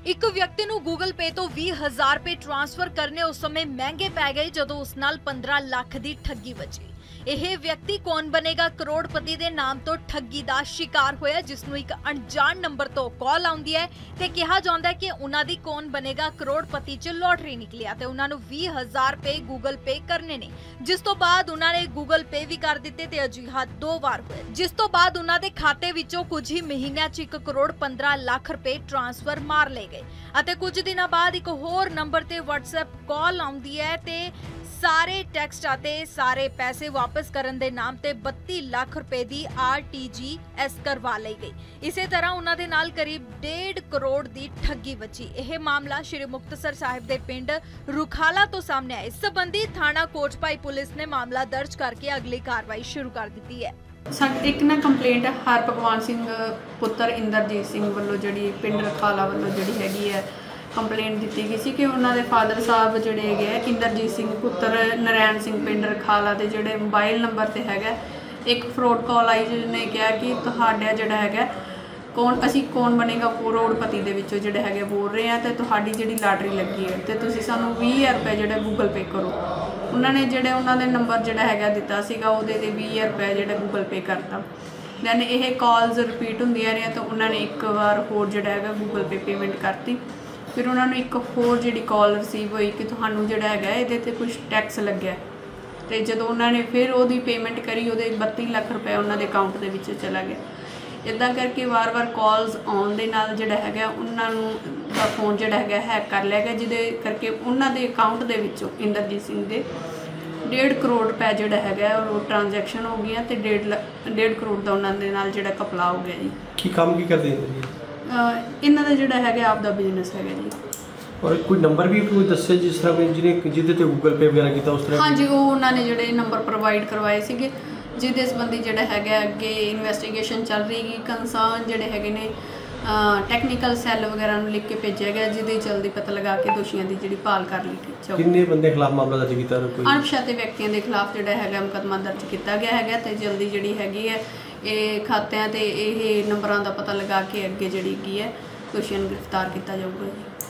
ਇੱਕ ਵਿਅਕਤੀ ਨੂੰ ਗੂਗਲ ਪੇ ਤੋਂ 20,000 ਰੁਪਏ ਟ੍ਰਾਂਸਫਰ ਕਰਨੇ ਉਸ ਸਮੇਂ ਮਹਿੰਗੇ ਪੈ ਗਏ ਜਦੋਂ ਉਸ ਨਾਲ 15 ਲੱਖ ਦੀ ਠੱਗੀ ਵੱਜੀ। ਇਹ ਵਿਅਕਤੀ ਕੌਣ ਬਣੇਗਾ ਕਰੋੜਪਤੀ ਦੇ ਨਾਮ ਤੋਂ ਠੱਗੀ ਦਾ ਸ਼ਿਕਾਰ ਹੋਇਆ, ਜਿਸ ਨੂੰ ਇੱਕ ਅਣਜਾਣ ਨੰਬਰ ਤੋਂ ਕਾਲ ਆਉਂਦੀ ਹੈ ਤੇ ਕਿਹਾ ਜਾਂਦਾ ਹੈ ਕਿ ਉਹਨਾਂ ਦੀ ਕੌਣ ਬਣੇਗਾ ਕਰੋੜਪਤੀ 'ਚ ਲੋਟਰੀ ਨਿਕਲੀ ਆ ਤੇ ਉਹਨਾਂ ਨੂੰ 20,000 ਰੁਪਏ ਗੂਗਲ ਪੇ ਕਰਨੇ ਨੇ, ਜਿਸ ਤੋਂ ਬਾਅਦ ਉਹਨਾਂ ਨੇ ਗੂਗਲ ਪੇ ਵੀ ਕਰ ਦਿੱਤੇ ਤੇ ਅਜਿਹਾ 2 ਵਾਰ ਹੋਇਆ, ਜਿਸ ਤੋਂ ਬਾਅਦ ਉਹਨਾਂ ਦੇ ਖਾਤੇ ਵਿੱਚੋਂ ਕੁਝ ਹੀ ਮਹੀਨਿਆਂ 'ਚ 1 ਕਰੋੜ 15 ਲੱਖ ਰੁਪਏ ਟ੍ਰਾਂਸਫਰ ਮਾਰ ਲਏ ਗਏ ਅਤੇ ਕੁਝ ਦਿਨਾਂ ਬਾਅਦ ਇੱਕ ਹੋਰ ਨੰਬਰ ਤੇ WhatsApp ਕਾਲ ਆਉਂਦੀ ਹੈ ਤੇ ਸਾਰੇ ਟੈਕਸਟ ਅਤੇ ਸਾਰੇ ਪੈਸੇ ਵਾਪਸ ਕਰਨ ਦੇ ਨਾਮ ਤੇ 32 ਲੱਖ ਰੁਪਏ ਦੀ RTGS ਕਰਵਾ ਲਈ ਗਈ। ਇਸੇ ਤਰ੍ਹਾਂ ਉਹਨਾਂ ਦੇ ਨਾਲ ਕਰੀਬ 1.5 ਕਰੋੜ ਦੀ ਠੱਗੀ ਵੱਜੀ। ਇਹ ਮਾਮਲਾ ਸ਼੍ਰੀ ਮੁਕਤਸਰ ਸਾਹਿਬ ਦੇ ਪਿੰਡ ਰੁਖਾਲਾ ਤੋਂ ਸਾਹਮਣੇ ਆਇਆ। ਇਸ ਸੰਬੰਧੀ ਥਾਣਾ ਕੋਟਭਾਈ ਪੁਲਿਸ ਨੇ ਮਾਮਲਾ ਦਰਜ ਕਰਕੇ ਅਗਲੀ ਕਾਰਵਾਈ ਸ਼ੁਰੂ ਕਰ ਦਿੱਤੀ ਹੈ। ਇੱਕ ਨਾ ਕੰਪਲੇਂਟ ਹਰਭਗਵਾਨ ਸਿੰਘ ਪੁੱਤਰ ਇੰਦਰਜੀਤ ਸਿੰਘ ਵੱਲੋਂ ਜਿਹੜੀ ਪਿੰਡ ਰਖਾਲਾ ਵੱਲੋਂ ਜਿਹੜੀ ਹੈਗੀ ਹੈ ਕੰਪਲੇਂਟ ਦਿੱਤੀ ਗਈ ਸੀ ਕਿ ਉਹਨਾਂ ਦੇ ਫਾਦਰ ਸਾਹਿਬ ਜਿਹੜੇ ਹੈਗੇ ਆ ਇੰਦਰਜੀਤ ਸਿੰਘ ਪੁੱਤਰ ਨਰੈਣ ਸਿੰਘ ਪਿੰਡ ਰਖਾਲਾ ਦੇ ਜਿਹੜੇ ਮੋਬਾਈਲ ਨੰਬਰ ਤੇ ਹੈਗਾ ਇੱਕ ਫਰੋਡ ਕਾਲ ਆਈ ਜਿਹਨੇ ਕਿਹਾ ਕਿ ਤੁਹਾਡਾ ਜਿਹੜਾ ਹੈਗਾ ਅਸੀਂ ਕੌਣ ਬਣੇਗਾ ਕਰੋੜਪਤੀ ਦੇ ਵਿੱਚੋਂ ਜਿਹੜੇ ਹੈਗੇ ਬੋਲ ਰਹੇ ਆ ਤੇ ਤੁਹਾਡੀ ਜਿਹੜੀ ਲਾਟਰੀ ਲੱਗੀ ਹੈ ਤੇ ਤੁਸੀਂ ਸਾਨੂੰ 20,000 ਰੁਪਏ ਜਿਹੜਾ ਗੂਗਲ ਪੇ ਕਰੋ। ਉਹਨਾਂ ਨੇ ਜਿਹੜੇ ਉਹਨਾਂ ਦੇ ਨੰਬਰ ਜਿਹੜਾ ਹੈਗਾ ਦਿੱਤਾ ਸੀਗਾ ਉਹਦੇ ਤੇ 20,000 ਰੁਪਏ ਜਿਹੜਾ ਗੂਗਲ ਪੇ ਕਰਤਾ। ਦੈਨ ਇਹ ਕਾਲਸ ਰਿਪੀਟ ਹੁੰਦੀਆਂ ਰਹੀਆਂ ਤਾਂ ਉਹਨਾਂ ਨੇ ਇੱਕ ਵਾਰ ਹੋਰ ਜਿਹੜਾ ਹੈਗਾ ਗੂਗਲ ਪੇ ਪੇਮੈਂਟ ਕਰਤੀ। ਫਿਰ ਉਹਨਾਂ ਨੂੰ ਇੱਕ ਹੋਰ ਜਿਹੜੀ ਕਾਲ ਰਿਸੀਵ ਹੋਈ ਕਿ ਤੁਹਾਨੂੰ ਜਿਹੜਾ ਹੈਗਾ ਇਹਦੇ ਤੇ ਕੁਝ ਟੈਕਸ ਲੱਗਿਆ ਤੇ ਜਦੋਂ ਉਹਨਾਂ ਨੇ ਫਿਰ ਉਹਦੀ ਪੇਮੈਂਟ ਕਰੀ ਉਹਦੇ 32 ਲੱਖ ਰੁਪਏ ਉਹਨਾਂ ਦੇ ਅਕਾਊਂਟ ਦੇ ਵਿੱਚ ਚਲਾ ਗਿਆ। ਇੱਦਾਂ ਕਰਕੇ ਵਾਰ-ਵਾਰ ਕਾਲਸ ਆਉਣ ਦੇ ਨਾਲ ਜਿਹੜਾ ਹੈਗਾ ਉਹਨਾਂ ਨੂੰ ਦਾ ਫੋਨ ਜਿਹੜਾ ਹੈਗਾ ਹੈਕ ਕਰ ਲਿਆ ਗਿਆ, ਜਿਹਦੇ ਕਰਕੇ ਉਹਨਾਂ ਦੇ ਅਕਾਊਂਟ ਦੇ ਵਿੱਚੋਂ ਇੰਦਰਜੀਤ ਸਿੰਘ ਦੇ 1.5 ਕਰੋੜ ਰੁਪਏ ਜਿਹੜਾ ਹੈਗਾ ਉਹ ਟ੍ਰਾਂਜੈਕਸ਼ਨ ਹੋ ਗਈਆਂ ਤੇ 1.5 ਕਰੋੜ ਦਾ ਉਹਨਾਂ ਦੇ ਨਾਲ ਜਿਹੜਾ ਕਪਲਾ ਹੋ ਗਿਆ ਜੀ। ਕੀ ਕੰਮ ਕੀ ਕਰਦੇ ਨੇ ਜੀ? ਇਹਨਾਂ ਦਾ ਜਿਹੜਾ ਹੈਗਾ ਆਪ ਦਾ ਬਿਜ਼ਨਸ ਹੈਗਾ ਜੀ। ਔਰ ਕੋਈ ਨੰਬਰ ਵੀ ਕੋਈ ਦੱਸਿਆ ਜਿਸ ਤਰ੍ਹਾਂ ਜਿਹਦੇ ਤੇ ਗੂਗਲ ਪੇ ਵਗੈਰਾ ਕੀਤਾ ਉਸ ਤਰ੍ਹਾਂ? ਹਾਂਜੀ, ਉਹ ਉਹਨਾਂ ਨੇ ਜਿਹੜੇ ਨੰਬਰ ਪ੍ਰੋਵਾਈਡ ਕਰਵਾਏ ਸੀਗੇ ਜਿਹਦੇ ਸੰਬੰਧੀ ਜਿਹੜਾ ਹੈਗਾ ਅੱਗੇ ਇਨਵੈਸਟੀਗੇਸ਼ਨ ਚੱਲ ਰਹੀ ਹੈ। ਕੰਸਰਨ ਜਿਹੜੇ ਹੈਗੇ ਨੇ ਟੈਕਨੀਕਲ ਸੈੱਲ ਵਗੈਰਾ ਨੂੰ ਲਿਖ ਕੇ ਭੇਜਿਆ ਗਿਆ ਜਿਹਦੇ ਜਲਦੀ ਪਤਾ ਲਗਾ ਕੇ ਦੋਸ਼ੀਆਂ ਦੀ ਜਿਹੜੀ ਭਾਲ ਕਰ ਲਈ ਜਾਊਗੀ। ਕਿੰਨੇ ਬੰਦੇ ਖਿਲਾਫ ਮਾਮਲਾ ਦਰਜ ਕੀਤਾ? ਅਣਪਛਾਤੇ ਵਿਅਕਤੀਆਂ ਦੇ ਖਿਲਾਫ ਜਿਹੜਾ ਹੈਗਾ ਮੁਕੱਦਮਾ ਦਰਜ ਕੀਤਾ ਗਿਆ ਹੈਗਾ ਤੇ ਜਲਦੀ ਜਿਹੜੀ ਹੈਗੀ ਹੈ ਇਹ ਖਾਤਿਆਂ ਤੇ ਇਹ ਨੰਬਰਾਂ ਦਾ ਪਤਾ ਲਗਾ ਕੇ ਅੱਗੇ ਜਿਹੜੀ ਕੀ ਹੈ ਦੋਸ਼ੀਆਂ ਨੂੰ ਗ੍ਰਿਫਤਾਰ ਕੀਤਾ ਜਾਊਗਾ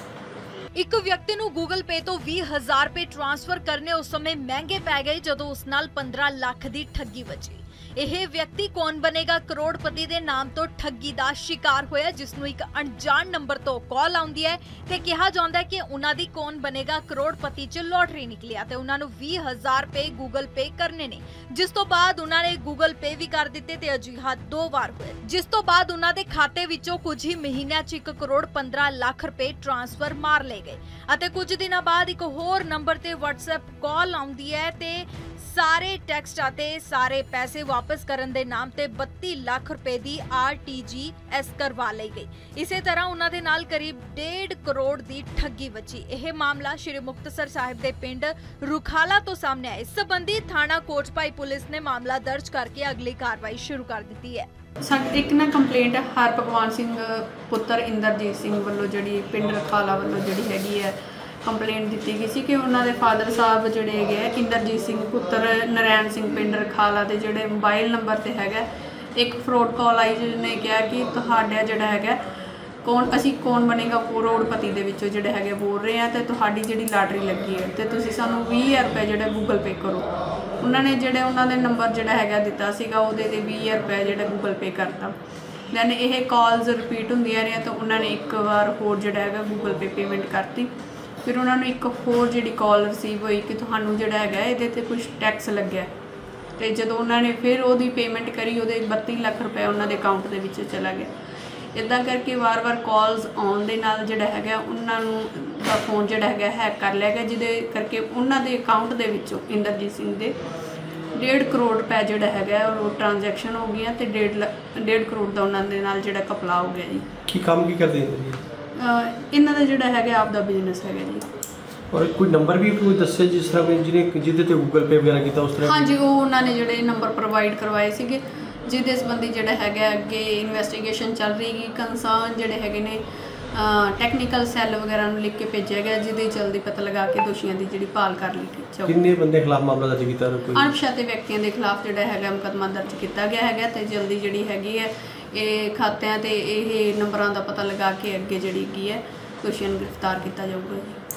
ਜੀ। ਇੱਕ ਵਿਅਕਤੀ ਨੂੰ ਗੂਗਲ ਪੇ ਤੋਂ 20,000 ਰੁਪਏ ਟ੍ਰਾਂਸਫਰ ਕਰਨੇ ਉਸ ਸਮੇਂ ਮਹਿੰਗੇ ਪੈ ਗਏ ਜਦੋਂ ਉਸ ਨਾਲ 15 ਲੱਖ ਦੀ ਠੱਗੀ ਵੱਜੀ। ਇਹ ਵਿਅਕਤੀ ਕੌਣ ਬਣੇਗਾ ਕਰੋੜਪਤੀ ਦੇ ਨਾਮ ਤੋਂ ਠੱਗੀ ਦਾ ਸ਼ਿਕਾਰ ਹੋਇਆ, ਜਿਸ ਨੂੰ ਇੱਕ ਅਣਜਾਣ ਨੰਬਰ ਤੋਂ ਕਾਲ ਆਉਂਦੀ ਹੈ ਤੇ ਕਿਹਾ ਜਾਂਦਾ ਹੈ ਕਿ ਉਹਨਾਂ ਦੀ ਕੌਣ ਬਣੇਗਾ ਕਰੋੜਪਤੀ 'ਚ ਲੋਟਰੀ ਨਿਕਲੀ ਆ ਤੇ ਉਹਨਾਂ ਨੂੰ 20,000 ਰੁਪਏ ਗੂਗਲ ਪੇ ਕਰਨੇ ਨੇ, ਜਿਸ ਤੋਂ ਬਾਅਦ ਉਹਨਾਂ ਨੇ ਗੂਗਲ ਪੇ ਵੀ ਕਰ ਦਿੱਤੇ ਤੇ ਅਜਿਹਾ 2 ਵਾਰ ਹੋਇਆ, ਜਿਸ ਤੋਂ ਬਾਅਦ ਉਹਨਾਂ ਦੇ ਖਾਤੇ ਵਿੱਚੋਂ ਕੁਝ ਹੀ ਮਹੀਨਿਆਂ 'ਚ 1 ਕਰੋੜ 15 ਲੱਖ ਰੁਪਏ ਟ੍ਰਾਂਸਫਰ ਮਾਰ ਲਏ ਗਏ ਅਤੇ ਕੁਝ ਦਿਨਾਂ ਬਾਅਦ ਇੱਕ ਹੋਰ ਨੰਬਰ ਤੇ WhatsApp ਕਾਲ ਆਉਂਦੀ ਹੈ ਤੇ ਸਾਰੇ ਟੈਕਸਟ ਅਤੇ ਸਾਰੇ ਪੈਸੇ ਵਾਪਸ ਕਰਨ ਦੇ ਨਾਮ ਤੇ 32 ਲੱਖ ਰੁਪਏ ਦੀ RTGS ਕਰਵਾ ਲਈ ਗਈ। ਇਸੇ ਤਰ੍ਹਾਂ ਉਹਨਾਂ ਦੇ ਨਾਲ ਕਰੀਬ 1.5 ਕਰੋੜ ਦੀ ਠੱਗੀ ਵੱਜੀ। ਇਹ ਮਾਮਲਾ ਸ਼੍ਰੀ ਮੁਕਤਸਰ ਸਾਹਿਬ ਦੇ ਪਿੰਡ ਰੁਖਾਲਾ ਤੋਂ ਸਾਹਮਣੇ ਆਇਆ। ਇਸ ਸੰਬੰਧੀ ਥਾਣਾ ਕੋਟਭਾਈ ਪੁਲਿਸ ਨੇ ਮਾਮਲਾ ਦਰਜ ਕਰਕੇ ਅਗਲੀ ਕਾਰਵਾਈ ਸ਼ੁਰੂ ਕਰ ਦਿੱਤੀ ਹੈ। ਇੱਕ ਨਾ ਕੰਪਲੇਂਟ ਹਰਭਗਵਾਨ ਸਿੰਘ ਪੁੱਤਰ ਇੰਦਰਜੀਤ ਸਿੰਘ ਵੱਲੋਂ ਜਿਹੜੀ ਪਿੰਡ ਰਖਾਲਾ ਵੱਲੋਂ ਜਿਹੜੀ ਹੈਗੀ ਹੈ ਕੰਪਲੇਂਟ ਦਿੱਤੀ ਗਈ ਸੀ ਕਿ ਉਹਨਾਂ ਦੇ ਫਾਦਰ ਸਾਹਿਬ ਜਿਹੜੇ ਹੈਗੇ ਆ ਇੰਦਰਜੀਤ ਸਿੰਘ ਪੁੱਤਰ ਨਰੈਣ ਸਿੰਘ ਪਿੰਡ ਰਖਾਲਾ ਦੇ ਜਿਹੜੇ ਮੋਬਾਈਲ ਨੰਬਰ ਤੇ ਹੈਗਾ ਇੱਕ ਫਰੋਡ ਕਾਲ ਆਈ ਜਿਹਨੇ ਕਿਹਾ ਕਿ ਤੁਹਾਡਾ ਜਿਹੜਾ ਹੈਗਾ ਅਸੀਂ ਕੌਣ ਬਣੇਗਾ ਕਰੋੜਪਤੀ ਦੇ ਵਿੱਚੋਂ ਜਿਹੜੇ ਹੈਗੇ ਬੋਲ ਰਹੇ ਆ ਤੇ ਤੁਹਾਡੀ ਜਿਹੜੀ ਲਾਟਰੀ ਲੱਗੀ ਹੈ ਤੇ ਤੁਸੀਂ ਸਾਨੂੰ 20,000 ਰੁਪਏ ਜਿਹੜਾ ਗੂਗਲ ਪੇ ਕਰੋ। ਉਹਨਾਂ ਨੇ ਜਿਹੜੇ ਉਹਨਾਂ ਦੇ ਨੰਬਰ ਜਿਹੜਾ ਹੈਗਾ ਦਿੱਤਾ ਸੀਗਾ ਉਹਦੇ ਤੇ 20,000 ਰੁਪਏ ਜਿਹੜਾ ਗੂਗਲ ਪੇ ਕਰਤਾ। ਦੈਨ ਇਹ ਕਾਲਸ ਰਿਪੀਟ ਹੁੰਦੀਆਂ ਰਹੀਆਂ ਤਾਂ ਉਹਨਾਂ ਨੇ ਇੱਕ ਵਾਰ ਹੋਰ ਜਿਹੜਾ ਹੈਗਾ ਗੂਗਲ ਪੇ ਪੇਮੈਂਟ ਕਰਤੀ। ਫਿਰ ਉਹਨਾਂ ਨੂੰ ਇੱਕ ਹੋਰ ਜਿਹੜੀ ਕਾਲ ਰਿਸੀਵ ਹੋਈ ਕਿ ਤੁਹਾਨੂੰ ਜਿਹੜਾ ਹੈਗਾ ਇਹਦੇ ਤੇ ਕੁਝ ਟੈਕਸ ਲੱਗਿਆ ਤੇ ਜਦੋਂ ਉਹਨਾਂ ਨੇ ਫਿਰ ਉਹਦੀ ਪੇਮੈਂਟ ਕਰੀ ਉਹਦੇ 32 ਲੱਖ ਰੁਪਏ ਉਹਨਾਂ ਦੇ ਅਕਾਊਂਟ ਦੇ ਵਿੱਚ ਚਲਾ ਗਿਆ। ਇੱਦਾਂ ਕਰਕੇ ਵਾਰ-ਵਾਰ ਕਾਲਸ ਆਉਣ ਦੇ ਨਾਲ ਜਿਹੜਾ ਹੈਗਾ ਉਹਨਾਂ ਨੂੰ ਦਾ ਫੋਨ ਜਿਹੜਾ ਹੈਗਾ ਹੈਕ ਕਰ ਲਿਆ ਗਿਆ, ਜਿਹਦੇ ਕਰਕੇ ਉਹਨਾਂ ਦੇ ਅਕਾਊਂਟ ਦੇ ਵਿੱਚੋਂ ਇੰਦਰਜੀਤ ਸਿੰਘ ਦੇ 1.5 ਕਰੋੜ ਰੁਪਏ ਜਿਹੜਾ ਹੈਗਾ ਉਹ ਟ੍ਰਾਂਜੈਕਸ਼ਨ ਹੋ ਗਈਆਂ ਤੇ 1.5 ਕਰੋੜ ਦਾ ਉਹਨਾਂ ਦੇ ਨਾਲ ਜਿਹੜਾ ਕਪਲਾ ਹੋ ਗਿਆ ਜੀ। ਕੀ ਕੰਮ ਕੀ ਕਰਦੇ ਨੇ ਜੀ? ਇਹਨਾਂ ਦਾ ਜਿਹੜਾ ਹੈਗਾ ਆਪ ਦਾ ਬਿਜ਼ਨਸ ਹੈਗਾ ਜੀ। ਔਰ ਕੋਈ ਨੰਬਰ ਵੀ ਕੋਈ ਦੱਸਿਆ ਜਿਸ ਤਰ੍ਹਾਂ ਜਿਹਦੇ ਤੇ ਗੂਗਲ ਪੇ ਵਗੈਰਾ ਕੀਤਾ ਉਸ ਤਰ੍ਹਾਂ? ਹਾਂਜੀ, ਉਹ ਉਹਨਾਂ ਨੇ ਜਿਹੜੇ ਨੰਬਰ ਪ੍ਰੋਵਾਈਡ ਕਰਵਾਏ ਸੀਗੇ ਜਿਹਦੇ ਸੰਬੰਧੀ ਜਿਹੜਾ ਹੈਗਾ ਅੱਗੇ ਇਨਵੈਸਟੀਗੇਸ਼ਨ ਚੱਲ ਰਹੀ ਹੈ। ਕੰਸਰਨ ਜਿਹੜੇ ਹੈਗੇ ਨੇ ਟੈਕਨੀਕਲ ਸੈੱਲ ਵਗੈਰਾ ਨੂੰ ਲਿਖ ਕੇ ਭੇਜਿਆ ਗਿਆ ਜਿਹਦੇ ਜਲਦੀ ਪਤਾ ਲਗਾ ਕੇ ਦੋਸ਼ੀਆਂ ਦੀ ਜਿਹੜੀ ਭਾਲ ਕਰ ਲਈ ਜਾਊਗੀ। ਕਿੰਨੇ ਬੰਦੇ ਖਿਲਾਫ ਮਾਮਲਾ ਦਰਜ ਕੀਤਾ? ਅਣਪਛਾਤੇ ਵਿਅਕਤੀਆਂ ਦੇ ਖਿਲਾਫ ਜਿਹੜਾ ਹੈਗਾ ਮੁਕੱਦਮਾ ਦਰਜ ਕੀਤਾ ਗਿਆ ਹੈਗਾ ਤੇ ਜਲਦੀ ਜਿਹੜੀ ਹੈਗੀ ਹੈ ਇਹ ਖਾਤਿਆਂ ਤੇ ਇਹ ਨੰਬਰਾਂ ਦਾ ਪਤਾ ਲਗਾ ਕੇ ਅੱਗੇ ਜਿਹੜੀ ਕੀ ਹੈ ਦੋਸ਼ੀਆਂ ਨੂੰ ਗ੍ਰਿਫਤਾਰ ਕੀਤਾ ਜਾਊਗਾ ਜੀ।